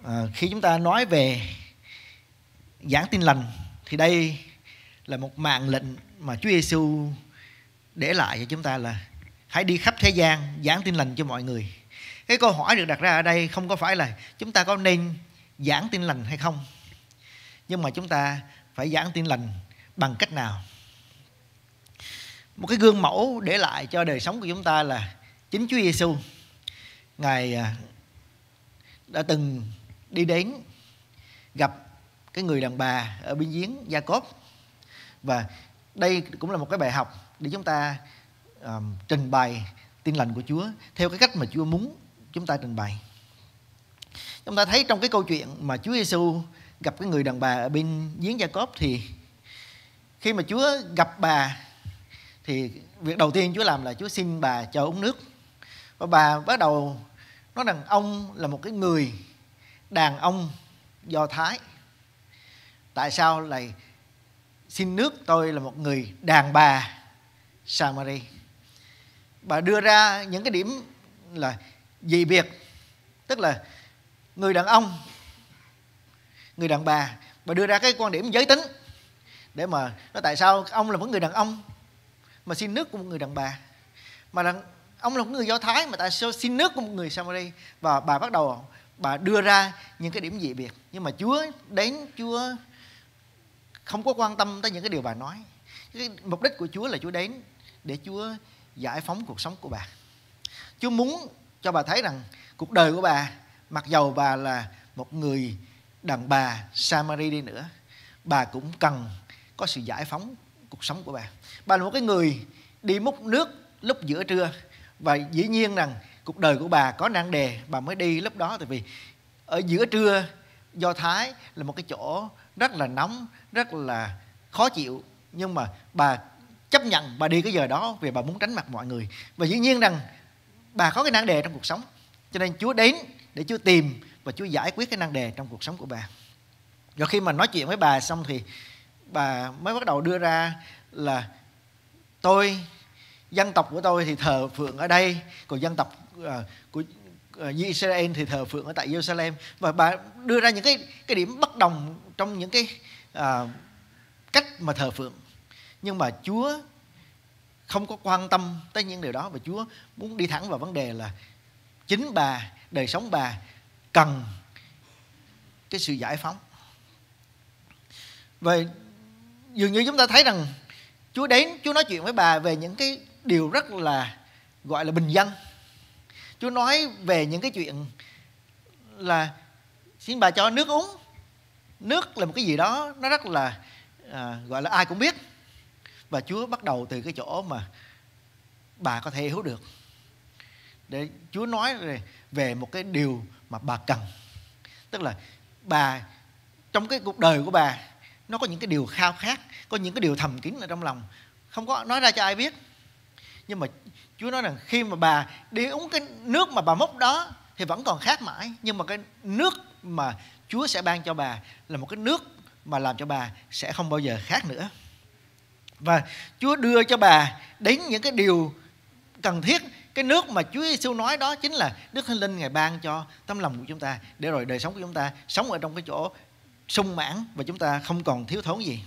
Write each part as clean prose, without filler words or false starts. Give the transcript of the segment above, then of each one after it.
Khi chúng ta nói về giảng tin lành thì đây là một mạng lệnh mà Chúa Giêsu để lại cho chúng ta là hãy đi khắp thế gian giảng tin lành cho mọi người. Cái câu hỏi được đặt ra ở đây không có phải là chúng ta có nên giảng tin lành hay không, nhưng mà chúng ta phải giảng tin lành bằng cách nào. Một cái gương mẫu để lại cho đời sống của chúng ta là chính Chúa Giêsu. Ngài đã từng đi đến gặp cái người đàn bà ở bên giếng Gia-cốp, và đây cũng là một cái bài học để chúng ta trình bày tin lành của Chúa theo cái cách mà Chúa muốn chúng ta trình bày. Chúng ta thấy trong cái câu chuyện mà Chúa Giêsu gặp cái người đàn bà ở bên giếng Gia-cốp, thì khi mà Chúa gặp bà thì việc đầu tiên Chúa làm là Chúa xin bà cho uống nước. Và bà bắt đầu nói rằng ông là một cái người đàn ông Do Thái, tại sao lại xin nước tôi là một người đàn bà Samari. Bà đưa ra những cái điểm là dị biệt, tức là người đàn ông, người đàn bà. Bà đưa ra cái quan điểm giới tính để mà nói tại sao ông là một người đàn ông mà xin nước của một người đàn bà, mà ông là một người Do Thái mà tại sao xin nước của một người Samari. Và bà bắt đầu bà đưa ra những cái điểm dị biệt, nhưng mà Chúa đến, Chúa không có quan tâm tới những cái điều bà nói. Cái mục đích của Chúa là Chúa đến để Chúa giải phóng cuộc sống của bà. Chúa muốn cho bà thấy rằng cuộc đời của bà, mặc dầu bà là một người đàn bà Samari đi nữa, bà cũng cần có sự giải phóng cuộc sống của bà. Bà là một cái người đi múc nước lúc giữa trưa, và dĩ nhiên rằng cuộc đời của bà có nan đề, bà mới đi lúc đó. Tại vì ở giữa trưa Do Thái là một cái chỗ rất là nóng, rất là khó chịu, nhưng mà bà chấp nhận bà đi cái giờ đó vì bà muốn tránh mặt mọi người. Và dĩ nhiên rằng bà có cái nan đề trong cuộc sống, cho nên Chúa đến để Chúa tìm và Chúa giải quyết cái nan đề trong cuộc sống của bà. Rồi khi mà nói chuyện với bà xong thì bà mới bắt đầu đưa ra là dân tộc của tôi thì thờ phượng ở đây, còn dân tộc của Israel thì thờ phượng ở tại Jerusalem. Và bà đưa ra những cái điểm bất đồng trong những cái cách mà thờ phượng. Nhưng mà Chúa không có quan tâm tới những điều đó, và Chúa muốn đi thẳng vào vấn đề là chính bà, đời sống bà cần cái sự giải phóng. Và dường như chúng ta thấy rằng Chúa đến, Chúa nói chuyện với bà về những cái điều rất là gọi là bình dân. Chúa nói về những cái chuyện là xin bà cho nước uống. Nước là một cái gì đó nó rất là gọi là ai cũng biết. Và Chúa bắt đầu từ cái chỗ mà bà có thể hiểu được, để Chúa nói về một cái điều mà bà cần. Tức là bà, trong cái cuộc đời của bà, nó có những cái điều khao khát, có những cái điều thầm kín ở trong lòng, không có nói ra cho ai biết. Nhưng mà Chúa nói rằng khi mà bà đi uống cái nước mà bà múc đó thì vẫn còn khát mãi, nhưng mà cái nước mà Chúa sẽ ban cho bà là một cái nước mà làm cho bà sẽ không bao giờ khát nữa. Và Chúa đưa cho bà đến những cái điều cần thiết. Cái nước mà Chúa Giêsu nói đó chính là Đức Thánh Linh Ngài ban cho tấm lòng của chúng ta, để rồi đời sống của chúng ta sống ở trong cái chỗ sung mãn và chúng ta không còn thiếu thốn gì.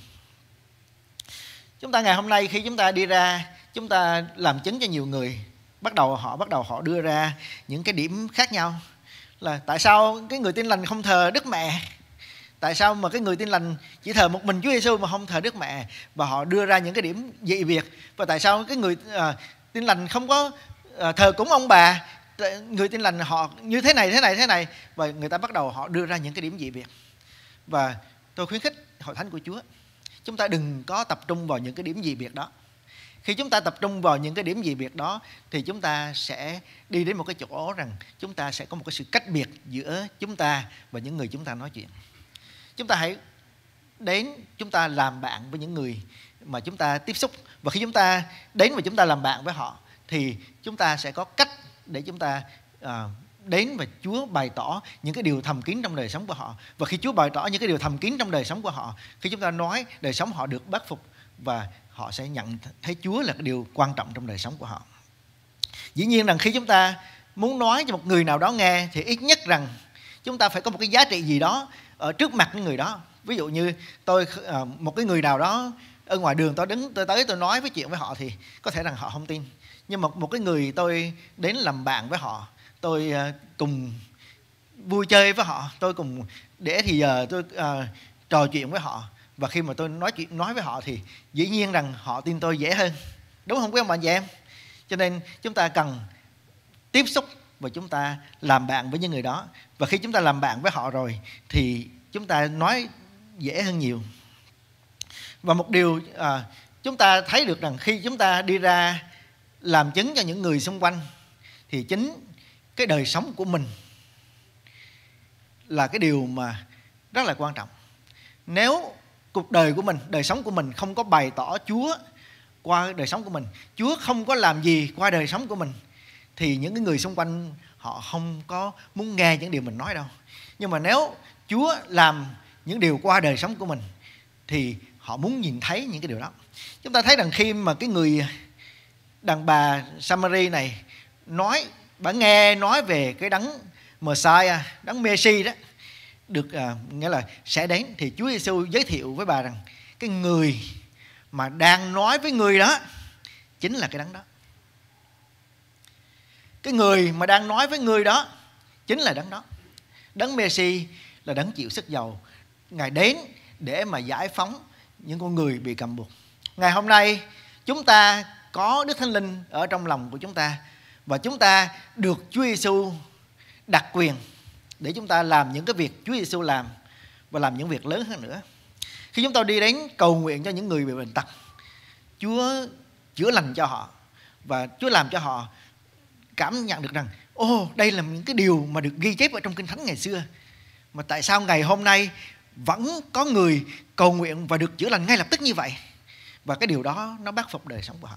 Chúng ta ngày hôm nay khi chúng ta đi ra, chúng ta làm chứng cho nhiều người, bắt đầu họ đưa ra những cái điểm khác nhau. Là tại sao cái người Tin Lành không thờ Đức Mẹ? Tại sao mà cái người Tin Lành chỉ thờ một mình Chúa Giêsu mà không thờ Đức Mẹ? Và họ đưa ra những cái điểm dị biệt. Và tại sao cái người Tin Lành không có thờ cúng ông bà? Người Tin Lành họ như thế này. Và người ta bắt đầu họ đưa ra những cái điểm dị biệt. Và tôi khuyến khích hội thánh của Chúa, chúng ta đừng có tập trung vào những cái điểm dị biệt đó. Khi chúng ta tập trung vào những cái điểm dị biệt đó thì chúng ta sẽ đi đến một cái chỗ rằng chúng ta sẽ có một cái sự cách biệt giữa chúng ta và những người chúng ta nói chuyện. Chúng ta hãy đến, chúng ta làm bạn với những người mà chúng ta tiếp xúc. Và khi chúng ta đến và chúng ta làm bạn với họ thì chúng ta sẽ có cách để chúng ta đến và Chúa bày tỏ những cái điều thầm kín trong đời sống của họ. Và khi Chúa bày tỏ những cái điều thầm kín trong đời sống của họ, khi chúng ta nói, đời sống họ được bác phục và họ sẽ nhận thấy Chúa là cái điều quan trọng trong đời sống của họ. Dĩ nhiên rằng khi chúng ta muốn nói cho một người nào đó nghe thì ít nhất rằng Chúng ta phải có một cái giá trị gì đó ở trước mặt những người đó. Ví dụ như tôi, một cái người nào đó ở ngoài đường tôi đứng, tôi tới tôi nói với chuyện với họ thì có thể rằng họ không tin. Nhưng mà một cái người tôi đến làm bạn với họ, tôi cùng vui chơi với họ, tôi cùng để thì giờ tôi trò chuyện với họ, và khi mà tôi nói với họ thì dĩ nhiên rằng họ tin tôi dễ hơn, đúng không quý ông bà chị em? Cho nên chúng ta cần tiếp xúc và chúng ta làm bạn với những người đó, và khi chúng ta làm bạn với họ rồi thì chúng ta nói dễ hơn nhiều. Và một điều chúng ta thấy được rằng khi chúng ta đi ra làm chứng cho những người xung quanh thì chính cái đời sống của mình là cái điều mà rất là quan trọng. Nếu cuộc đời của mình, đời sống của mình không có bày tỏ Chúa qua đời sống của mình, Chúa không có làm gì qua đời sống của mình, thì những cái người xung quanh họ không có muốn nghe những điều mình nói đâu. Nhưng mà nếu Chúa làm những điều qua đời sống của mình thì họ muốn nhìn thấy những cái điều đó. Chúng ta thấy rằng khi mà cái người đàn bà Samari này nói, bà nghe nói về cái đấng Messiah, đấng Messi đó được nghĩa là sẽ đến, thì Chúa Giêsu giới thiệu với bà rằng cái người mà đang nói với người đó chính là cái đấng đó. Cái người mà đang nói với người đó chính là đấng đó. Đấng Messi là đấng chịu sức dầu. Ngài đến để mà giải phóng những con người bị cầm buộc. Ngày hôm nay chúng ta có Đức Thánh Linh ở trong lòng của chúng ta, và chúng ta được Chúa Giêsu đặc quyền để chúng ta làm những cái việc Chúa Giêsu làm, và làm những việc lớn hơn nữa. Khi chúng ta đi đến cầu nguyện cho những người bị bệnh tật, Chúa chữa lành cho họ, và Chúa làm cho họ cảm nhận được rằng đây là những cái điều mà được ghi chép ở trong Kinh Thánh ngày xưa, mà tại sao ngày hôm nay vẫn có người cầu nguyện và được chữa lành ngay lập tức như vậy. Và cái điều đó nó bắt phục đời sống của họ.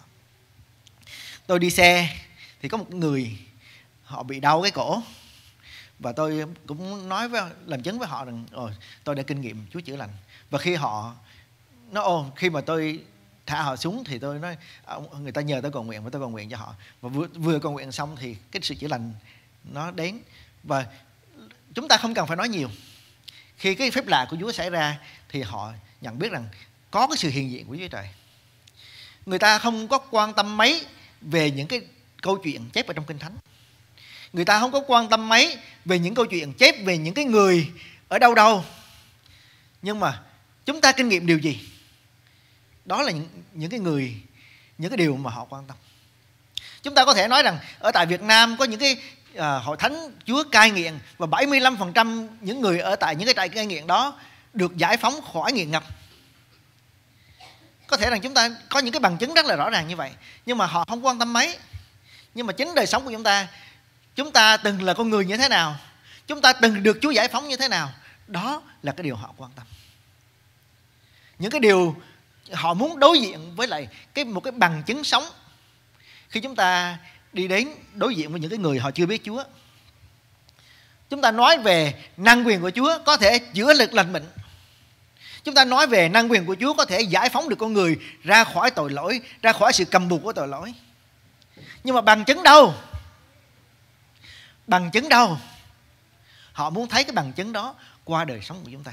Tôi đi xe thì có một người họ bị đau cái cổ, và tôi cũng nói làm chứng với họ rằng tôi đã kinh nghiệm Chúa chữa lành. Và khi họ nói khi mà tôi thả họ xuống thì tôi nói, người ta nhờ tôi cầu nguyện và tôi cầu nguyện cho họ, và vừa cầu nguyện xong thì cái sự chữa lành nó đến. Và chúng ta không cần phải nói nhiều. Khi cái phép lạ của Chúa xảy ra thì họ nhận biết rằng có cái sự hiện diện của Chúa Trời. Người ta không có quan tâm mấy về những cái câu chuyện chép ở trong Kinh Thánh. Người ta không có quan tâm mấy về những câu chuyện chép về những cái người ở đâu. Nhưng mà chúng ta kinh nghiệm điều gì? Đó là những cái người, những cái điều mà họ quan tâm. Chúng ta có thể nói rằng ở tại Việt Nam có những cái hội thánh Chúa cai nghiện, và 75% những người ở tại những cái trại cai nghiện đó được giải phóng khỏi nghiện ngập. Có thể rằng chúng ta có những cái bằng chứng rất là rõ ràng như vậy, nhưng mà họ không quan tâm mấy. Nhưng mà chính đời sống của chúng ta từng là con người như thế nào, chúng ta từng được Chúa giải phóng như thế nào, đó là cái điều họ quan tâm. Những cái điều họ muốn đối diện với lại một cái bằng chứng sống. Khi chúng ta đi đến đối diện với những cái người họ chưa biết Chúa, chúng ta nói về năng quyền của Chúa có thể chữa lực lành bệnh. Chúng ta nói về năng quyền của Chúa có thể giải phóng được con người ra khỏi tội lỗi, ra khỏi sự cầm buộc của tội lỗi. Nhưng mà bằng chứng đâu? Bằng chứng đâu? Họ muốn thấy cái bằng chứng đó qua đời sống của chúng ta.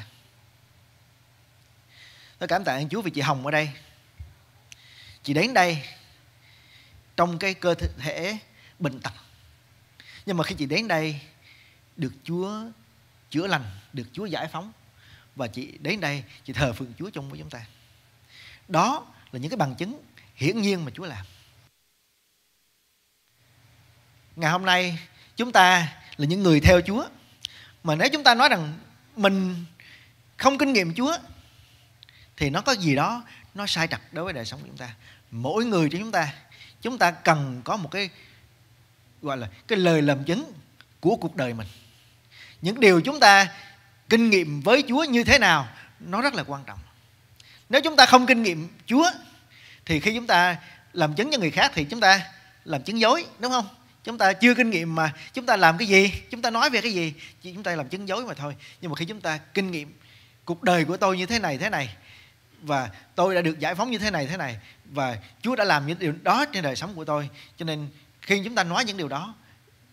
Tôi cảm tạ ơn Chúa vì chị Hồng ở đây. Chị đến đây trong cái cơ thể bệnh tật, nhưng mà khi chị đến đây được Chúa chữa lành, được Chúa giải phóng, và chị đến đây chị thờ phượng Chúa chung với chúng ta. Đó là những cái bằng chứng hiển nhiên mà Chúa làm. Ngày hôm nay chúng ta là những người theo Chúa, mà nếu chúng ta nói rằng mình không kinh nghiệm Chúa thì nó có gì đó nó sai trật đối với đời sống của chúng ta. Mỗi người trong chúng ta cần có một cái gọi là cái lời làm chứng của cuộc đời mình. Những điều chúng ta kinh nghiệm với Chúa như thế nào nó rất là quan trọng. Nếu chúng ta không kinh nghiệm Chúa thì khi chúng ta làm chứng cho người khác thì chúng ta làm chứng dối, đúng không? Chúng ta chưa kinh nghiệm mà chúng ta làm cái gì, chúng ta nói về cái gì, chúng ta làm chứng dối mà thôi. Nhưng mà khi chúng ta kinh nghiệm cuộc đời của tôi như thế này, và tôi đã được giải phóng như thế này, và Chúa đã làm những điều đó trên đời sống của tôi, cho nên khi chúng ta nói những điều đó,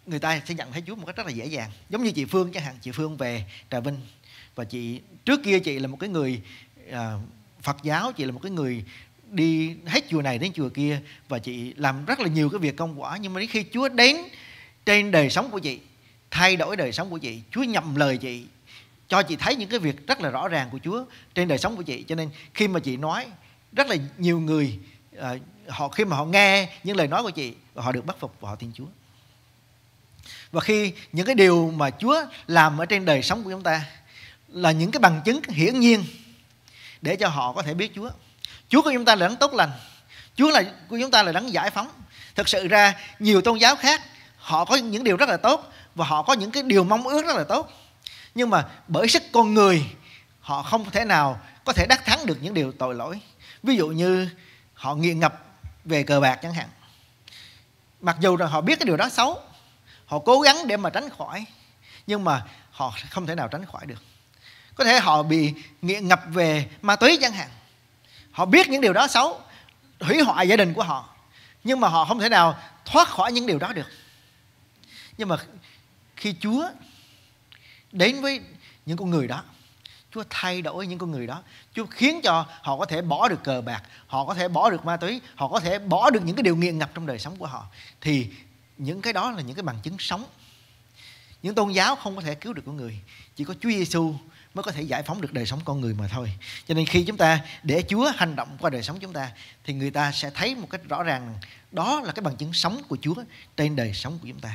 người ta sẽ nhận thấy Chúa một cách rất là dễ dàng. Giống như chị Phương chẳng hạn, chị Phương về Trà Vinh, và trước kia chị là một cái người Phật giáo, chị là một cái người đi hết chùa này đến chùa kia, và chị làm rất là nhiều cái việc công quả. Nhưng mà đến khi Chúa đến trên đời sống của chị, thay đổi đời sống của chị, Chúa nhậm lời chị, cho chị thấy những cái việc rất là rõ ràng của Chúa trên đời sống của chị. Cho nên khi mà chị nói, rất là nhiều người khi mà họ nghe những lời nói của chị, họ được bắt phục và họ tin Chúa. Và khi những cái điều mà Chúa làm ở trên đời sống của chúng ta là những cái bằng chứng hiển nhiên để cho họ có thể biết Chúa. Chúa của chúng ta là đấng tốt lành, Chúa của chúng ta là đấng giải phóng. Thực sự ra nhiều tôn giáo khác họ có những điều rất là tốt và họ có những cái điều mong ước rất là tốt, nhưng mà bởi sức con người họ không thể nào có thể đắc thắng được những điều tội lỗi. Ví dụ như họ nghiện ngập về cờ bạc chẳng hạn. Mặc dù rằng họ biết cái điều đó xấu, họ cố gắng để mà tránh khỏi, nhưng mà họ không thể nào tránh khỏi được. Có thể họ bị nghiện ngập về ma túy chẳng hạn. Họ biết những điều đó xấu, hủy hoại gia đình của họ, nhưng mà họ không thể nào thoát khỏi những điều đó được. Nhưng mà khi Chúa đến với những con người đó, Chúa thay đổi những con người đó, Chúa khiến cho họ có thể bỏ được cờ bạc, họ có thể bỏ được ma túy, họ có thể bỏ được những cái điều nghiện ngập trong đời sống của họ, thì những cái đó là những cái bằng chứng sống. Những tôn giáo không có thể cứu được con người, chỉ có Chúa Giêsu mới có thể giải phóng được đời sống con người mà thôi. Cho nên khi chúng ta để Chúa hành động qua đời sống chúng ta, thì người ta sẽ thấy một cách rõ ràng đó là cái bằng chứng sống của Chúa trên đời sống của chúng ta.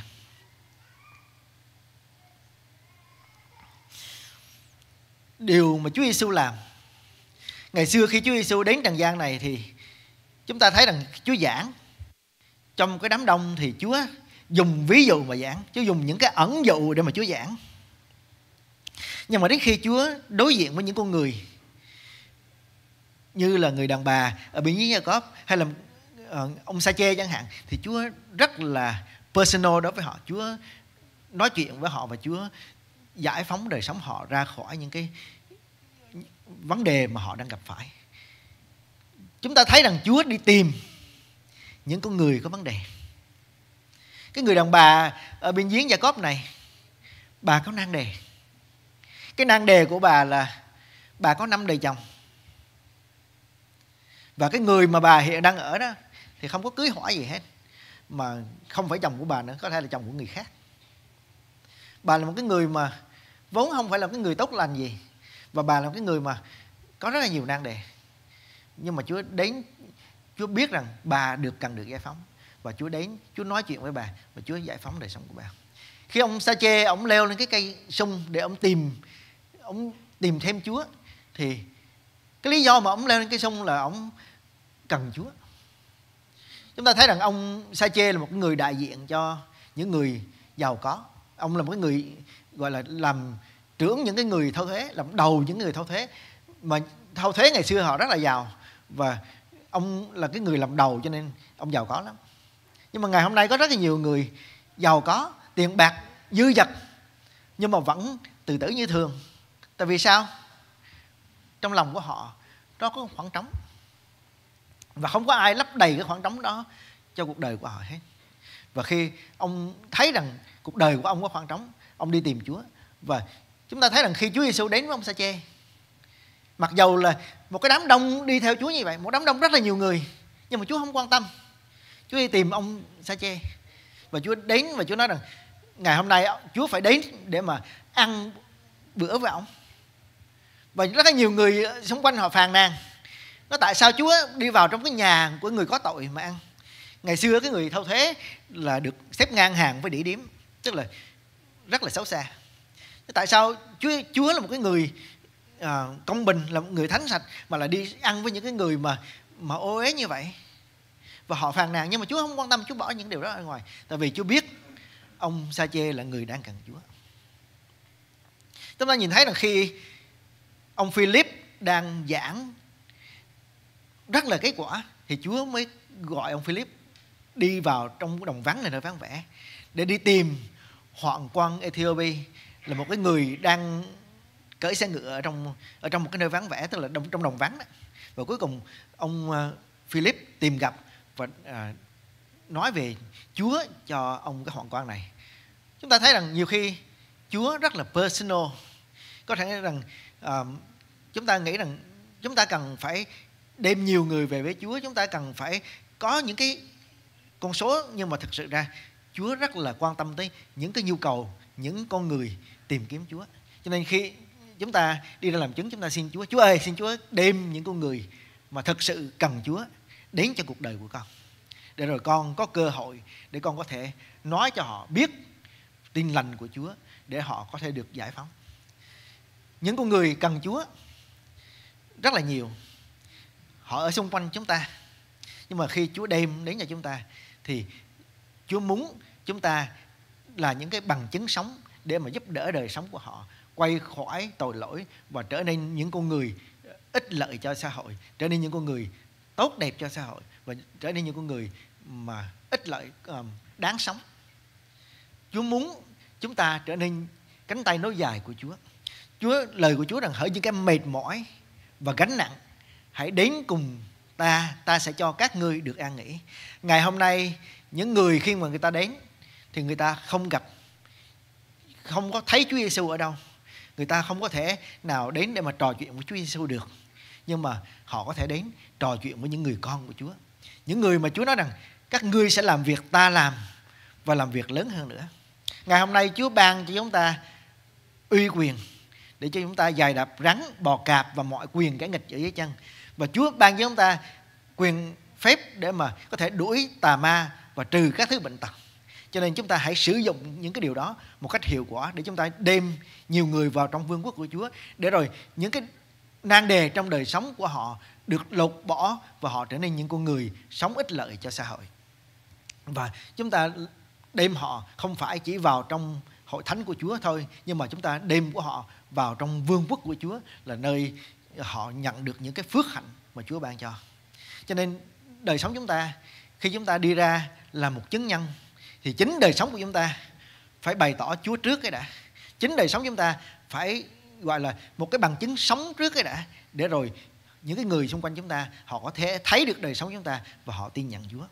Điều mà Chúa Giêsu làm, ngày xưa khi Chúa Giêsu đến trần gian này thì chúng ta thấy rằng Chúa giảng trong cái đám đông, thì Chúa dùng ví dụ mà giảng, Chúa dùng những cái ẩn dụ để mà Chúa giảng. Nhưng mà đến khi Chúa đối diện với những con người như là người đàn bà ở biển giếng Gia-cốp hay là ông Sa-chê chẳng hạn, thì Chúa rất là personal đối với họ. Chúa nói chuyện với họ và Chúa giải phóng đời sống họ ra khỏi những cái vấn đề mà họ đang gặp phải. Chúng ta thấy rằng Chúa đi tìm những con người có vấn đề. Cái người đàn bà ở bên giếng Gia-cốp này, bà có nan đề. Cái nan đề của bà là bà có 5 đời chồng, và cái người mà bà hiện đang ở đó thì không có cưới hỏi gì hết, mà không phải chồng của bà nữa, có thể là chồng của người khác. Bà là một cái người mà vốn không phải là cái người tốt lành gì, và bà là một cái người mà có rất là nhiều nan đề. Nhưng mà Chúa đến, Chúa biết rằng bà cần được giải phóng, và Chúa đến, Chúa nói chuyện với bà và Chúa giải phóng đời sống của bà. Khi ông Sa-chê ông leo lên cái cây sung để ông tìm thêm Chúa, thì cái lý do mà ông leo lên cây sung là ông cần Chúa. Chúng ta thấy rằng ông Sa-chê là một người đại diện cho những người giàu có. Ông là một cái người gọi là làm trưởng những cái người thâu thuế, làm đầu những người thâu thuế. Mà thâu thuế ngày xưa họ rất là giàu, và ông là cái người làm đầu cho nên ông giàu có lắm. Nhưng mà ngày hôm nay có rất là nhiều người giàu có, tiền bạc dư dật, nhưng mà vẫn tự tử như thường. Tại vì sao? Trong lòng của họ đó có khoảng trống, và không có ai lấp đầy cái khoảng trống đó cho cuộc đời của họ hết. Và khi ông thấy rằng cuộc đời của ông có khoảng trống, ông đi tìm Chúa. Và chúng ta thấy rằng khi Chúa Giêsu đến với ông Sa-chê, mặc dầu là một cái đám đông đi theo Chúa như vậy, một đám đông rất là nhiều người, nhưng mà Chúa không quan tâm. Chúa đi tìm ông Sa-chê, và Chúa đến và Chúa nói rằng ngày hôm nay Chúa phải đến để mà ăn bữa với ông. Và rất là nhiều người xung quanh họ phàn nàn, nói tại sao Chúa đi vào trong cái nhà của người có tội mà ăn. Ngày xưa cái người thâu thuế là được xếp ngang hàng với đĩ điếm, tức là rất là xấu xa. Tại sao Chúa là một cái người công bình, là một người thánh sạch, mà lại đi ăn với những cái người mà ô uế như vậy? Và họ phàn nàn, nhưng mà Chúa không quan tâm, Chúa bỏ những điều đó ra ngoài. Tại vì Chúa biết ông Sa-chê là người đang cần Chúa. Chúng ta nhìn thấy là khi ông Philip đang giảng rất là kết quả, thì Chúa mới gọi ông Philip đi vào trong đồng vắng này, nơi vắng vẻ, để đi tìm Hoạn quan Ethiopia, là một cái người đang cởi xe ngựa ở trong một cái nơi vắng vẻ, tức là trong đồng vắng đó. Và cuối cùng ông Philip tìm gặp và nói về Chúa cho ông cái hoạn quan này. Chúng ta thấy rằng nhiều khi Chúa rất là personal. Có thể rằng chúng ta nghĩ rằng chúng ta cần phải đem nhiều người về với Chúa, chúng ta cần phải có những cái con số, nhưng mà thực sự ra Chúa rất là quan tâm tới những cái nhu cầu, những con người tìm kiếm Chúa. Cho nên khi chúng ta đi ra làm chứng, chúng ta xin Chúa, Chúa ơi, xin Chúa đem những con người mà thực sự cần Chúa đến cho cuộc đời của con, để rồi con có cơ hội để con có thể nói cho họ biết tin lành của Chúa, để họ có thể được giải phóng. Những con người cần Chúa rất là nhiều, họ ở xung quanh chúng ta, nhưng mà khi Chúa đem đến cho chúng ta thì Chúa muốn chúng ta là những cái bằng chứng sống để mà giúp đỡ đời sống của họ quay khỏi tội lỗi và trở nên những con người ích lợi cho xã hội, trở nên những con người tốt đẹp cho xã hội, và trở nên những con người mà ích lợi, đáng sống. Chúa muốn chúng ta trở nên cánh tay nối dài của Chúa. Lời của Chúa rằng hỡi những cái mệt mỏi và gánh nặng, hãy đến cùng ta sẽ cho các ngươi được an nghỉ. Ngày hôm nay những người khi mà người ta đến thì người ta không có thấy Chúa Giêsu ở đâu. Người ta không có thể nào đến để mà trò chuyện với Chúa Giêsu được. Nhưng mà họ có thể đến trò chuyện với những người con của Chúa. Những người mà Chúa nói rằng các ngươi sẽ làm việc ta làm và làm việc lớn hơn nữa. Ngày hôm nay Chúa ban cho chúng ta uy quyền để cho chúng ta giày đạp rắn, bò cạp và mọi quyền kẻ nghịch ở dưới chân. Và Chúa ban cho chúng ta quyền phép để mà có thể đuổi tà ma và trừ các thứ bệnh tật. Cho nên chúng ta hãy sử dụng những cái điều đó một cách hiệu quả để chúng ta đem nhiều người vào trong vương quốc của Chúa, để rồi những cái nan đề trong đời sống của họ được lột bỏ và họ trở nên những con người sống ích lợi cho xã hội. Và chúng ta đem họ không phải chỉ vào trong hội thánh của Chúa thôi, nhưng mà chúng ta đem của họ vào trong vương quốc của Chúa, là nơi họ nhận được những cái phước hạnh mà Chúa ban cho. Cho nên đời sống chúng ta, khi chúng ta đi ra là một chứng nhân, thì chính đời sống của chúng ta phải bày tỏ Chúa trước cái đã. Chính đời sống chúng ta phải gọi là một cái bằng chứng sống trước cái đã, để rồi những cái người xung quanh chúng ta họ có thể thấy được đời sống chúng ta và họ tin nhận Chúa.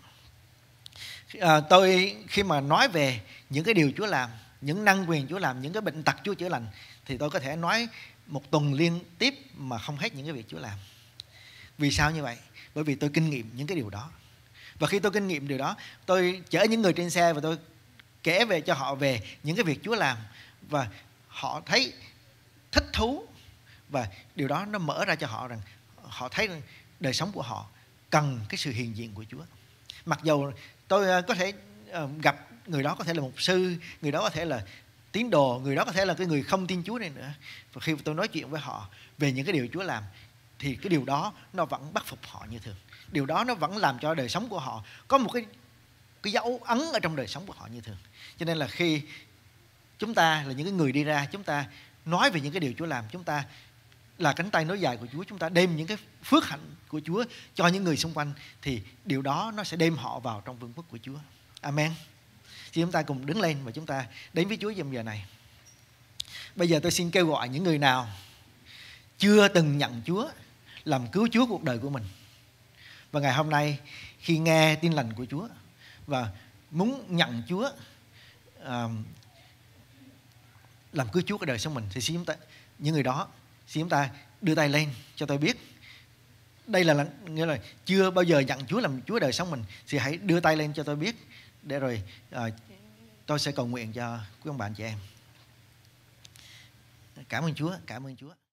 Tôi khi mà nói về những cái điều Chúa làm, những năng quyền Chúa làm, những cái bệnh tật Chúa chữa lành, thì tôi có thể nói một tuần liên tiếp mà không hết những cái việc Chúa làm. Vì sao như vậy? Bởi vì tôi kinh nghiệm những cái điều đó. Và khi tôi kinh nghiệm điều đó, tôi chở những người trên xe và tôi kể về cho họ về những cái việc Chúa làm, và họ thấy thích thú, và điều đó nó mở ra cho họ rằng họ thấy rằng đời sống của họ cần cái sự hiện diện của Chúa. Mặc dù tôi có thể gặp người đó có thể là mục sư, người đó có thể là tín đồ, người đó có thể là cái người không tin Chúa này nữa, và khi tôi nói chuyện với họ về những cái điều Chúa làm thì cái điều đó nó vẫn bắt phục họ như thường. Điều đó nó vẫn làm cho đời sống của họ có một cái dấu ấn ở trong đời sống của họ như thường. Cho nên là khi chúng ta là những cái người đi ra, chúng ta nói về những cái điều Chúa làm, chúng ta là cánh tay nối dài của Chúa, chúng ta đem những cái phước hạnh của Chúa cho những người xung quanh, thì điều đó nó sẽ đem họ vào trong vương quốc của Chúa. Amen. Thì chúng ta cùng đứng lên và chúng ta đến với Chúa trong giờ này. Bây giờ tôi xin kêu gọi những người nào chưa từng nhận Chúa làm cứu Chúa cuộc đời của mình, và ngày hôm nay khi nghe tin lành của Chúa và muốn nhận Chúa làm cứu Chúa của đời sống mình, thì xin chúng ta, những người đó, xin chúng ta đưa tay lên cho tôi biết. Đây là nghĩa là chưa bao giờ nhận Chúa làm Chúa đời sống mình, thì hãy đưa tay lên cho tôi biết, để rồi tôi sẽ cầu nguyện cho quý ông bà anh chị em. Cảm ơn Chúa, cảm ơn Chúa.